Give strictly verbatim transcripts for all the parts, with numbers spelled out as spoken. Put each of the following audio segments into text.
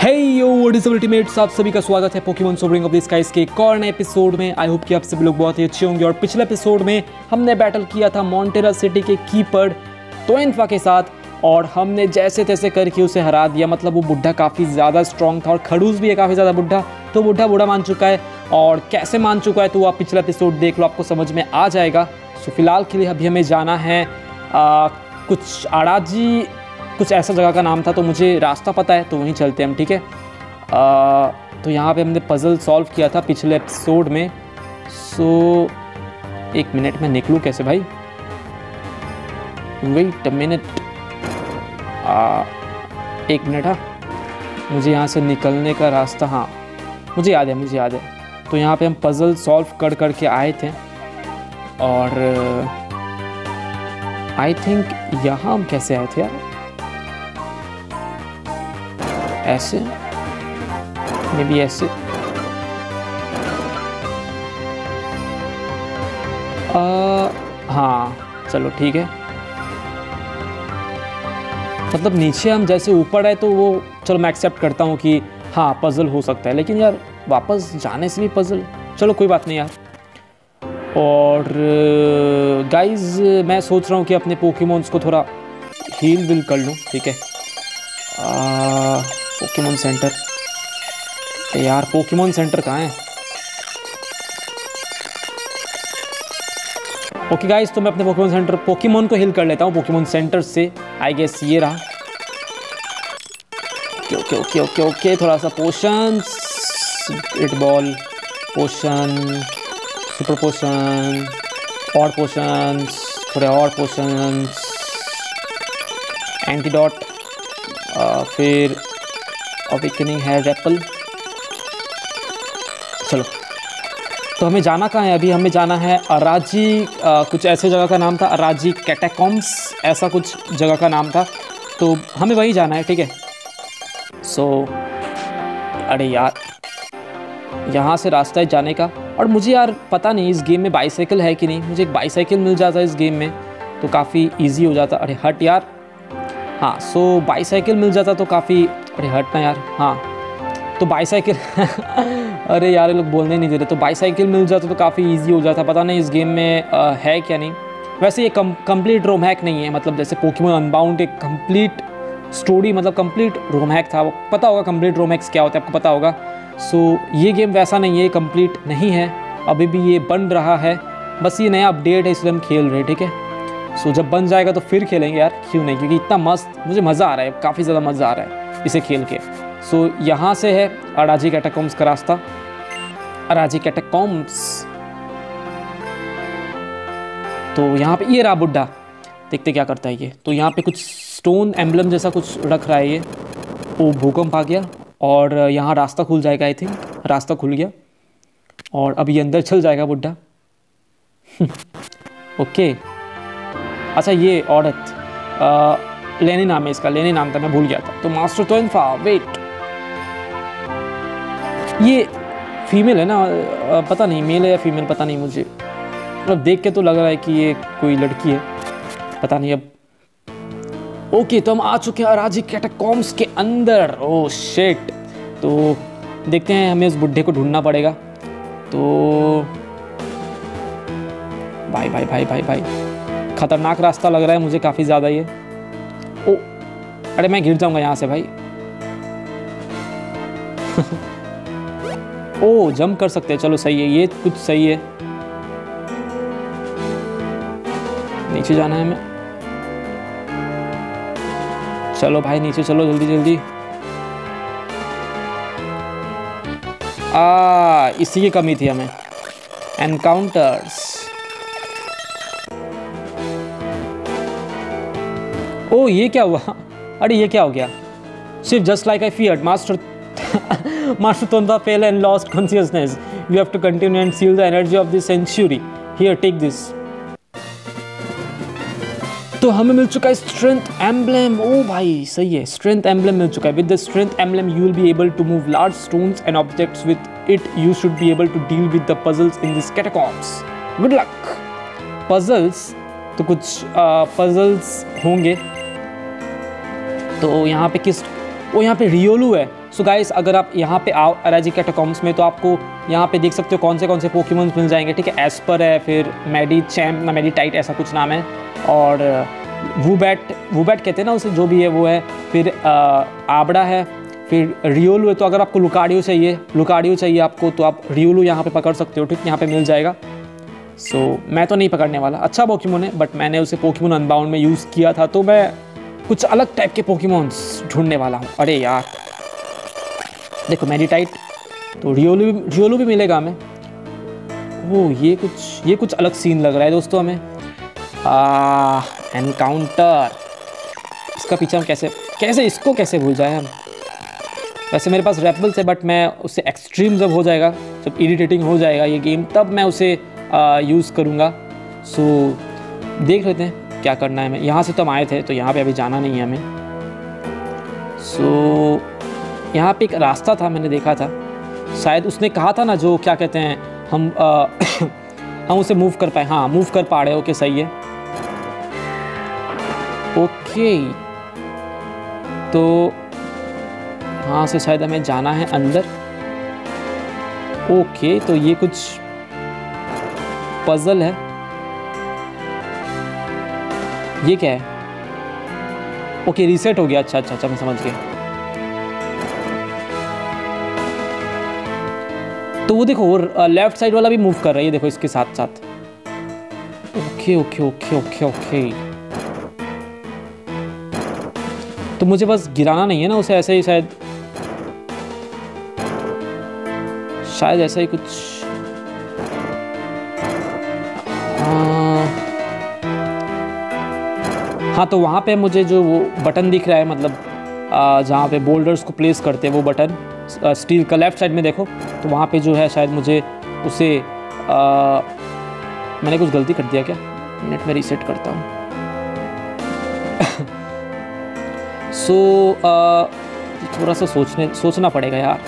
Hey yo what is ultimates, आप सभी का स्वागत है Pokemon Sovereign of the Skies के एक और नए एपिसोड में। आई होप कि आप सभी लोग बहुत ही अच्छे होंगे। और पिछले एपिसोड में हमने बैटल किया था मोंटेरा सिटी के कीपर तोइनफा के साथ और हमने जैसे तैसे करके उसे हरा दिया। मतलब वो बुढ़ा काफ़ी ज़्यादा स्ट्रॉन्ग था और खड़ूस भी है काफ़ी ज़्यादा बुढ़ा, तो बुढ़ा बुढ़ा मान चुका है। और कैसे मान चुका है तो आप पिछला एपिसोड देख लो, आपको समझ में आ जाएगा। सो फिलहाल के लिए अभी हमें जाना है आ, कुछ अड़ाजी, कुछ ऐसा जगह का नाम था, तो मुझे रास्ता पता है तो वहीं चलते हैं हम, ठीक है। आ, तो यहाँ पे हमने पज़ल सॉल्व किया था पिछले एपिसोड में। सो एक मिनट में निकलूँ कैसे भाई, वेट अ मिनट, एक मिनट। हाँ, मुझे यहाँ से निकलने का रास्ता, हाँ मुझे याद है मुझे याद है तो यहाँ पे हम पज़ल सॉल्व कर कर के आए थे और आई थिंक यहाँ हम कैसे आए थे यार, ऐसे मे बी ऐसे। आ, हाँ चलो ठीक है। मतलब नीचे हम जैसे ऊपर है तो वो चलो मैं एक्सेप्ट करता हूँ कि हाँ पज़ल हो सकता है, लेकिन यार वापस जाने से भी पज़ल, चलो कोई बात नहीं यार। और गाइज मैं सोच रहा हूँ कि अपने पोकेमॉन्स को थोड़ा हील विल कर लूँ, ठीक है। पोकेमॉन सेंटर, यार पोकेमॉन सेंटर कहाँ है? ओके गाइस, तो मैं अपने पोकेमॉन सेंटर पोकेमॉन को हील कर लेता हूँ पोकेमॉन सेंटर से। आई गेस ये रहा। Okay okay okay okay okay थोड़ा सा potion, great ball, potion, super potion, और पोशंस, थोड़े और पोशंस, एंटीडोट, फिर अवेकनिंग हेयर एप्पल। चलो तो हमें जाना कहाँ है अभी? हमें जाना है अराजी, आ, कुछ ऐसे जगह का नाम था, अराजी कैटाकॉम्स ऐसा कुछ जगह का नाम था, तो हमें वहीं जाना है, ठीक है। सो so, अरे यार यहाँ से रास्ता है जाने का, और मुझे यार पता नहीं इस गेम में बाईसाइकिल है कि नहीं। मुझे एक बाईसाइकिल मिल जाता है इस गेम में तो काफ़ी ईजी हो जाता। अरे हट यार, हाँ सो बाईसाइकिल मिल जाता तो काफ़ी, अरे हट ना यार, हाँ तो बाईसाइकिल अरे यार लोग बोलने नहीं दे रहे, तो बाईसाइकिल मिल जाता तो काफ़ी इजी हो जाता। पता नहीं इस गेम में आ, है क्या नहीं। वैसे ये कम कंप्लीट रोम हैक नहीं है, मतलब जैसे पोकेमॉन अनबाउंड एक कंप्लीट स्टोरी, मतलब कंप्लीट रोम हैक था। वो पता होगा कंप्लीट रोम हैक्स क्या होता है, आपको पता होगा। सो ये गेम वैसा नहीं है, कंप्लीट नहीं है, अभी भी ये बन रहा है, बस ये नया अपडेट है इसलिए हम खेल रहे हैं, ठीक है। सो जब बन जाएगा तो फिर खेलेंगे यार, क्यों नहीं, क्योंकि इतना मस्त मुझे मज़ा आ रहा है, काफ़ी ज़्यादा मज़ा आ रहा है इसे खेल के। सो so, यहाँ से है अराजी कैटाकॉम्स का रास्ता, अराजी कैटाकॉम्स। तो यहाँ पे ये रहा बुड्ढा, देखते क्या करता है ये। तो यहाँ पे कुछ स्टोन एम्बलम जैसा कुछ रख रहा है ये। वो भूकंप आ गया और यहाँ रास्ता खुल जाएगा, आई थिंक रास्ता खुल गया और अब ये अंदर चल जाएगा बुड्ढा। ओके अच्छा, ये औरत लेनी नाम है इसका, लेनी नाम था, मैं भूल गया था। तो मास्टर तोइनफा, वेट ये फीमेल है ना? आ, पता नहीं मेल है या फीमेल, पता नहीं मुझे, मतलब देख के तो लग रहा है कि ये कोई लड़की है, पता नहीं अब। ओके तो हम आ चुके हैं अराजी कैटाकॉम्स के अंदर। ओह शिट, तो देखते हैं, हमें उस बुड्ढे को ढूंढना पड़ेगा। तो भाई भाई भाई भाई भाई खतरनाक रास्ता लग रहा है मुझे काफ़ी ज़्यादा ये। ओ अरे मैं गिर जाऊंगा यहाँ से भाई। ओ जंप कर सकते हैं, चलो सही है, ये कुछ सही है। नीचे जाना है हमें, चलो भाई नीचे चलो जल्दी जल्दी। आ इसी की कमी थी हमें, एनकाउंटर्स। ओ ये क्या हुआ? अरे ये क्या हो गया? सिर्फ just like I feared, master master तोइनफा fell and lost consciousness. You have to continue and seal the energy of this century. Here take this. तो हमें मिल चुका है स्ट्रेंथ एम्बलम। ओ भाई सही है, स्ट्रेंथ एम्बलम मिल चुका है। With the strength emblem you will be able to move large stones and objects. With it you should be able to deal with the puzzles in this catacombs. Good luck. Puzzles तो कुछ puzzles होंगे, तो यहाँ पे किस, वो यहाँ पे रियोलू है। सो गाइस, अगर आप यहाँ पे आओ अराजी कैटाकॉम्ब्स में, तो आपको यहाँ पे देख सकते हो कौन से कौन से पोकेमॉन्स मिल जाएंगे, ठीक है। एस्पर है, फिर मेडी चैम्प ना मेडिटाइट ऐसा कुछ नाम है, और वूबैट वूबैट कहते हैं ना उसे, जो भी है वो है। फिर आबड़ा है, फिर रियोलू है। तो अगर आपको लुकाडियो चाहिए लुकाडियो चाहिए आपको, तो आप रियोलू यहाँ पे पकड़ सकते हो, ठीक, यहाँ पे मिल जाएगा। सो so, मैं तो नहीं पकड़ने वाला, अच्छा पोकेमॉन है, बट मैंने उसे पोकेमॉन अनबाउंड में यूज़ किया था, तो मैं कुछ अलग टाइप के पोकेमॉन्स ढूंढने वाला हूँ। अरे यार देखो मेडिटाइट, तो रियोलू रियोलू भी मिलेगा हमें। ओह ये कुछ ये कुछ अलग सीन लग रहा है दोस्तों हमें। आ एनकाउंटर, इसका पीछे हम कैसे कैसे इसको कैसे भूल जाए हम। वैसे मेरे पास रेपल्स है, बट मैं उसे एक्सट्रीम जब हो जाएगा, जब इरिटेटिंग हो जाएगा ये गेम, तब मैं उसे यूज़ करूँगा। सो देख लेते हैं क्या करना है हमें। यहाँ से तो हम आए थे, तो यहाँ पे अभी जाना नहीं है हमें। सो यहाँ पे एक रास्ता था, मैंने देखा था, शायद उसने कहा था ना, जो क्या कहते हैं हम आ, हम उसे मूव कर पाए। हाँ मूव कर पा रहे। ओके सही है। ओके तो यहाँ से शायद हमें जाना है अंदर। ओके तो ये कुछ पजल है, ये क्या है? ओके रीसेट हो गया। अच्छा अच्छा अच्छा मैं समझ गया। तो वो देखो वो लेफ्ट साइड वाला भी मूव कर रहा है, ये देखो इसके साथ साथ। Okay okay okay okay okay तो मुझे बस गिराना नहीं है ना उसे, ऐसे ही शायद शायद ऐसा ही कुछ। हाँ तो वहाँ पे मुझे जो वो बटन दिख रहा है, मतलब जहाँ पे बोल्डर्स को प्लेस करते हैं वो बटन स्टील का, लेफ्ट साइड में देखो, तो वहाँ पे जो है शायद मुझे उसे आ, मैंने कुछ गलती कर दिया क्या? मिनट में रीसेट करता हूँ। सो so, थोड़ा सा सोचने सोचना पड़ेगा यार।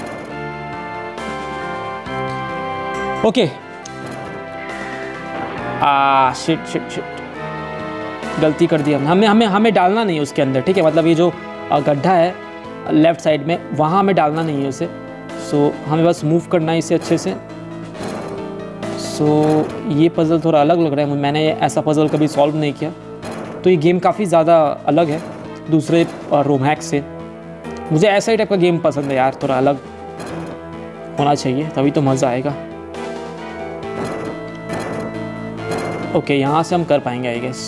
Okay uh shit shit shit गलती कर दी हमने हमें हमें हमें डालना नहीं है उसके अंदर, ठीक है। मतलब ये जो गड्ढा है लेफ्ट साइड में, वहाँ हमें डालना नहीं है उसे। सो so, हमें बस मूव करना है इसे अच्छे से। सो so, ये पज़ल थोड़ा अलग लग रहा है, मैंने ऐसा पज़ल कभी सॉल्व नहीं किया, तो ये गेम काफ़ी ज़्यादा अलग है दूसरे रोमहैक से। मुझे ऐसा ही टाइप का गेम पसंद है यार, थोड़ा अलग होना चाहिए, तभी तो मज़ा आएगा। ओके यहाँ से हम कर पाएंगे आई गेस।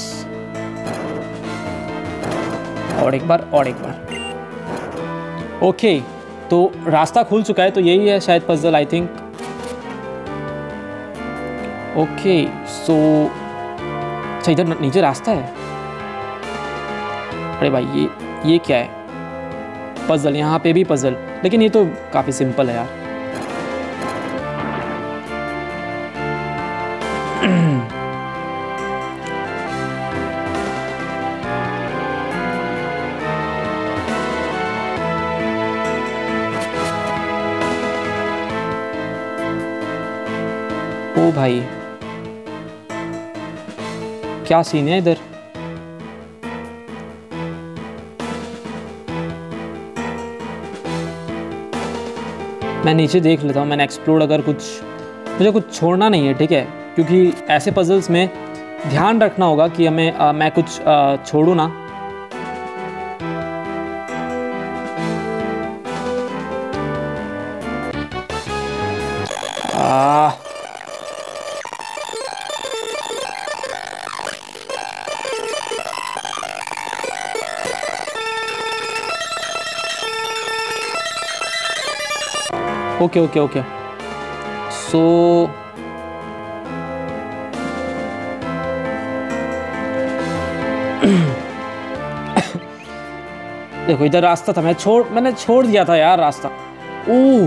और एक बार और एक बार। ओके तो रास्ता खुल चुका है, तो यही है शायद puzzle I think. Okay so अच्छा इधर नीचे रास्ता है। अरे भाई ये ये क्या है? पजल, यहाँ पे भी पजल, लेकिन ये तो काफ़ी सिंपल है यार। ओ भाई क्या सीन है इधर? मैं नीचे देख लेता हूँ, मैंने एक्सप्लोर, अगर कुछ मुझे कुछ छोड़ना नहीं है, ठीक है, क्योंकि ऐसे पजल्स में ध्यान रखना होगा कि हमें आ, मैं कुछ आ, छोड़ूँ ना। Uh, okay okay okay so देखो इधर रास्ता था, मैं छोड़ मैंने छोड़ दिया था यार रास्ता। ओह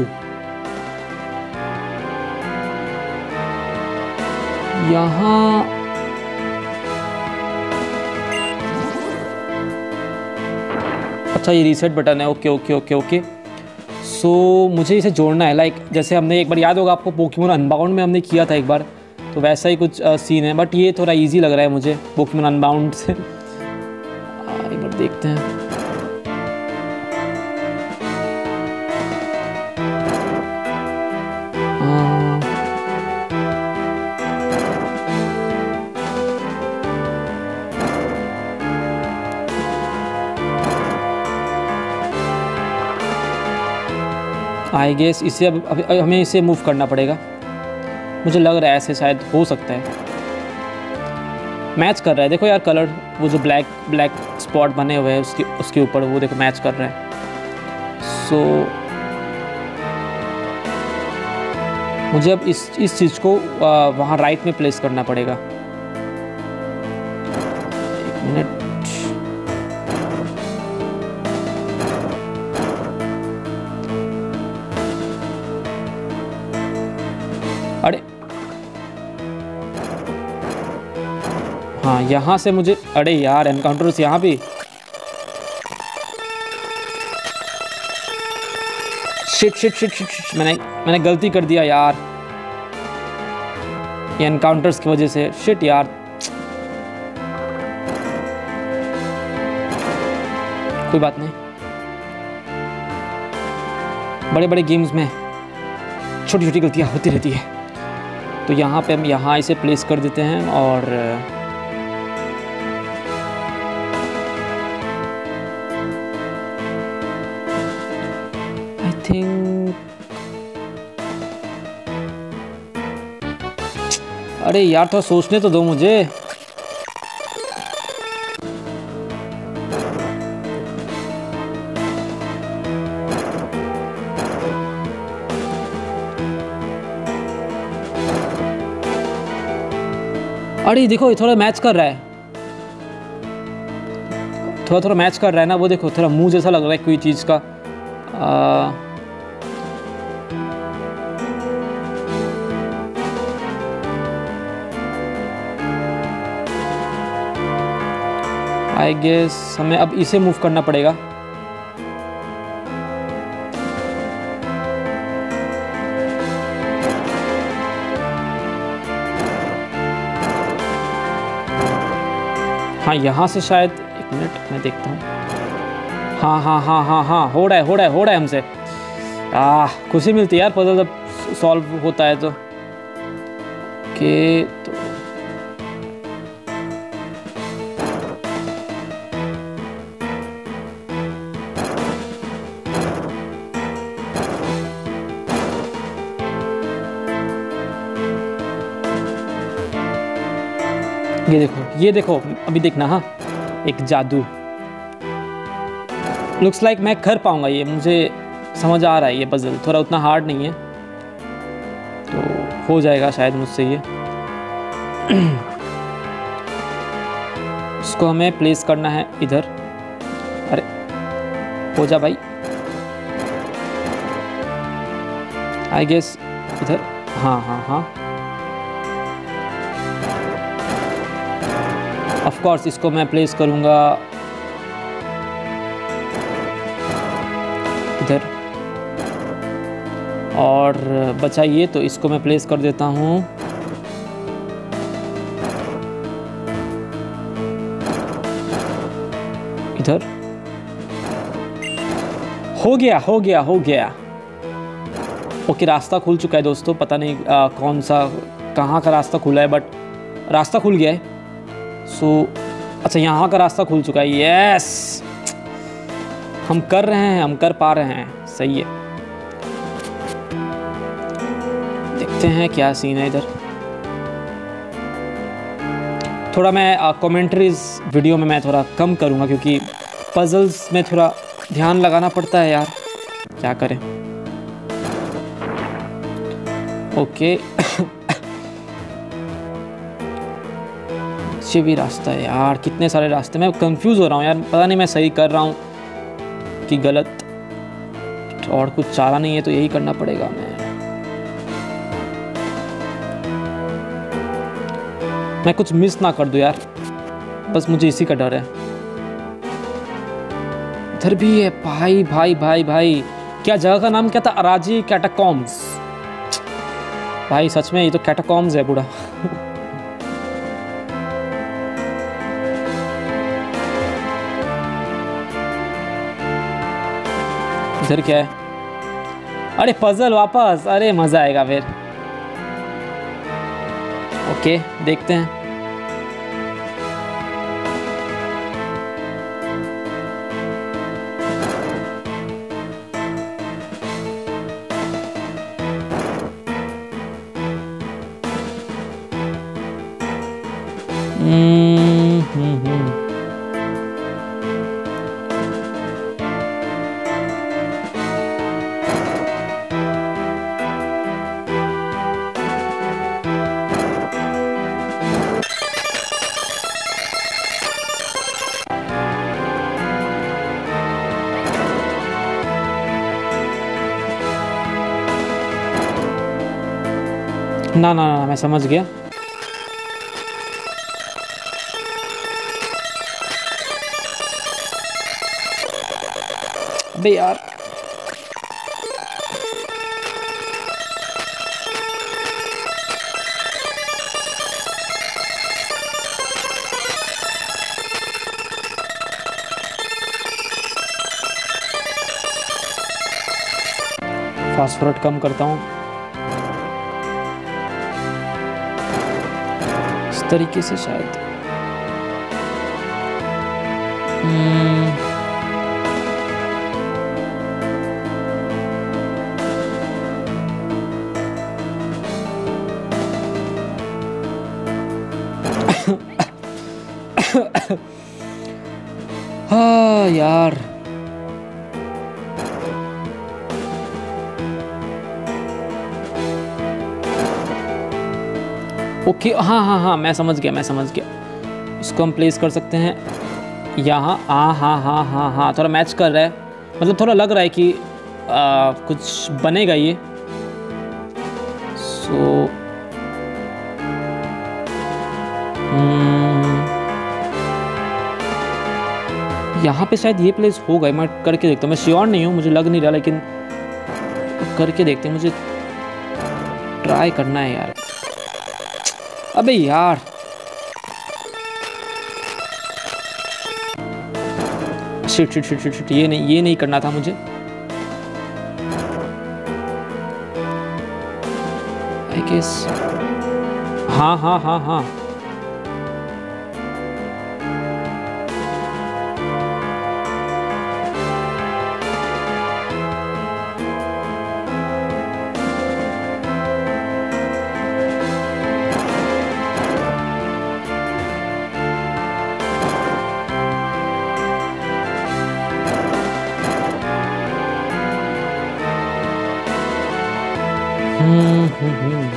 यहाँ अच्छा ये रीसेट बटन है। Okay okay okay okay so so, मुझे इसे जोड़ना है, लाइक जैसे हमने एक बार, याद होगा आपको, पोकेमॉन अनबाउंड में हमने किया था एक बार, तो वैसा ही कुछ आ, सीन है, बट ये थोड़ा इजी लग रहा है मुझे पोकेमॉन अनबाउंड से। एक बार देखते हैं। आई गेस इसे अब, अब हमें इसे मूव करना पड़ेगा। मुझे लग रहा है ऐसे शायद हो सकता है। मैच कर रहा है, देखो यार कलर, वो जो ब्लैक ब्लैक स्पॉट बने हुए हैं उसके उसके ऊपर, वो देखो मैच कर रहा है। सो so, मुझे अब इस इस चीज़ को वहाँ राइट में प्लेस करना पड़ेगा। एक मिनट, अरे हाँ यहाँ से मुझे, अरे यार एनकाउंटर्स यहाँ भी। Shit shit shit shit shit मैंने मैंने गलती कर दिया यार, ये एनकाउंटर्स की वजह से। शिट यार, कोई बात नहीं, बड़े बड़े गेम्स में छोटी छोटी गलतियां होती रहती है। तो यहाँ पे हम यहाँ इसे प्लेस कर देते हैं और आई थिंक, अरे यार थोड़ा सोचने तो दो मुझे। अरे देखो ये थोड़ा मैच कर रहा है, थोड़ा थोड़ा मैच कर रहा है ना, वो देखो थोड़ा मुंह जैसा लग रहा है कोई चीज़ का। आई गेस हमें अब इसे मूव करना पड़ेगा। हाँ यहाँ से शायद, एक मिनट मैं देखता हूँ। हाँ हाँ हाँ हाँ हाँ हो रहा है हो रहा है हो रहा है हमसे। आ खुशी मिलती है यार पजल जब सॉल्व होता है तो। के तो ये देखो ये देखो अभी देखना। हाँ एक जादू, लुक्स लाइक मैं कर पाऊंगा ये, मुझे समझ आ रहा है ये पजल थोड़ा उतना हार्ड नहीं है, तो हो जाएगा शायद मुझसे ये। इसको हमें प्लेस करना है इधर। अरे हो जा भाई, आई गेस इधर। हाँ हाँ हाँ ऑफ कोर्स इसको मैं प्लेस करूँगा इधर, और बचा ये तो इसको मैं प्लेस कर देता हूँ इधर। हो गया हो गया हो गया। ओके रास्ता खुल चुका है दोस्तों, पता नहीं आ, कौन सा कहाँ का रास्ता खुला है, बट रास्ता खुल गया है। सो so, अच्छा यहाँ का रास्ता खुल चुका है। यस हम कर रहे हैं, हम कर पा रहे हैं, सही है। देखते हैं क्या सीन है इधर। थोड़ा मैं कमेंट्रीज वीडियो में मैं थोड़ा कम करूँगा क्योंकि पजल्स में थोड़ा ध्यान लगाना पड़ता है यार, क्या करें। ओके ये भी रास्ता है यार, कितने सारे रास्ते, मैं कंफ्यूज हो रहा हूँ यार, पता नहीं मैं सही कर रहा हूँ कि गलत, और कुछ चारा नहीं है तो यही करना पड़ेगा। मैं मैं कुछ मिस ना कर दूँ यार, बस मुझे इसी का डर है। इधर भी है भाई भाई भाई भाई, क्या जगह का नाम क्या था? अराजी कैटाकॉम्स। भाई सच में ये तो कैटाकॉम्स है पूरा। इधर क्या है? अरे पजल वापस, अरे मजा आएगा फिर। ओके देखते हैं। हम्म हम्म हम्म। ना ना ना, मैं समझ गया। अबे यार, फास्ट फॉरवर्ड कम करता हूँ इस तरीके से शायद। हम्म, हाँ यार, ओके, हाँ हाँ हाँ, मैं समझ गया, मैं समझ गया। इसको हम प्लेस कर सकते हैं यहाँ। हाँ हाँ हाँ हाँ हाँ, थोड़ा मैच कर रहा है, मतलब थोड़ा लग रहा है कि आ, कुछ बनेगा ये। सो यहाँ पे शायद ये प्लेस होगा, मैं करके देखता हूँ। मैं श्योर नहीं हूँ, मुझे लग नहीं रहा, लेकिन करके देखते हैं। मुझे ट्राई करना है यार। अबे यार, shit shit shit shit shit, ये नहीं, ये नहीं करना था मुझे। आई गेस, हाँ हाँ हाँ हाँ, हम्म हम्म हम्म।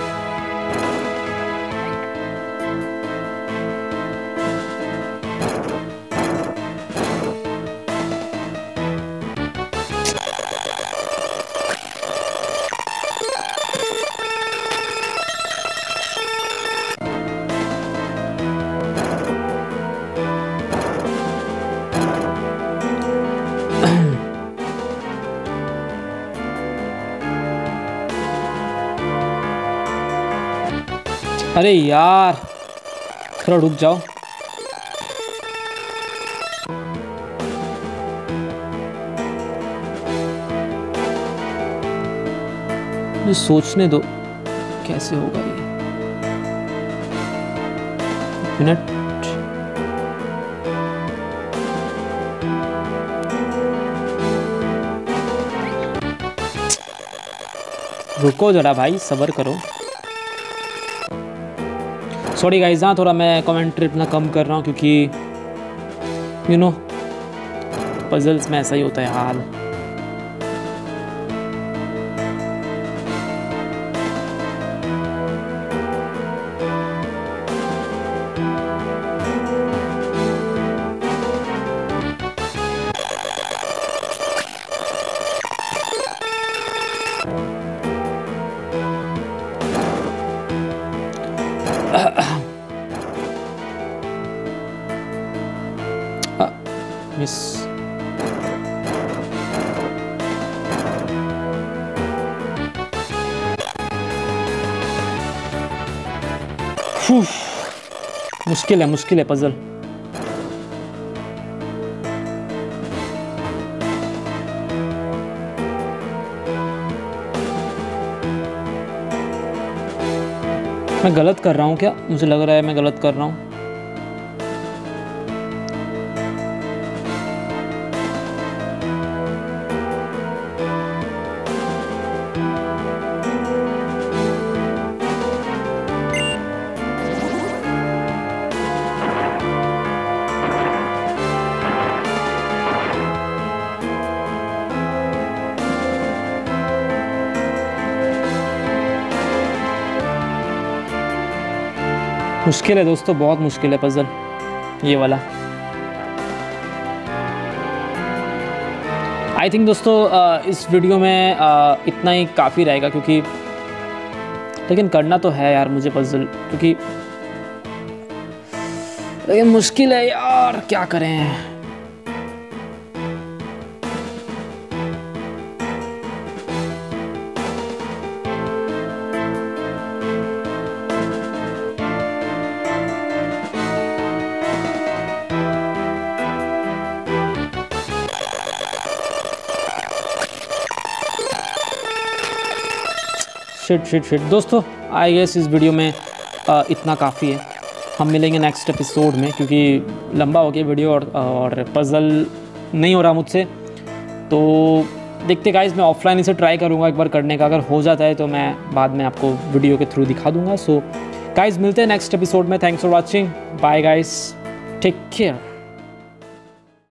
अरे यार, थोड़ा रुक जाओ। मुझे सोचने दो कैसे होगा ये। मिनट, रुको जरा भाई, सब्र करो। सॉरी गाइस, हाँ थोड़ा मैं कमेंट्री अपना कम कर रहा हूँ, क्योंकि यू नो पजल्स में ऐसा ही होता है हाल। मिस, मुश्किल है, मुश्किल है पजल। मैं गलत कर रहा हूँ क्या? मुझे लग रहा है मैं गलत कर रहा हूँ। मुश्किल है दोस्तों, बहुत मुश्किल है पजल ये वाला। आई थिंक दोस्तों इस वीडियो में इतना ही काफ़ी रहेगा, क्योंकि लेकिन करना तो है यार मुझे पजल, क्योंकि लेकिन मुश्किल है यार, क्या करें। शिट शिट शिट दोस्तों, आई गेस इस वीडियो में आ, इतना काफ़ी है। हम मिलेंगे नेक्स्ट एपिसोड में, क्योंकि लंबा हो गया वीडियो और, और पजल नहीं हो रहा मुझसे। तो देखते गाइस, मैं ऑफलाइन इसे ट्राई करूँगा एक बार करने का, अगर हो जाता है तो मैं बाद में आपको वीडियो के थ्रू दिखा दूँगा। सो गाइस मिलते हैं नेक्स्ट एपिसोड में। Thanks for watching, bye guys, take care.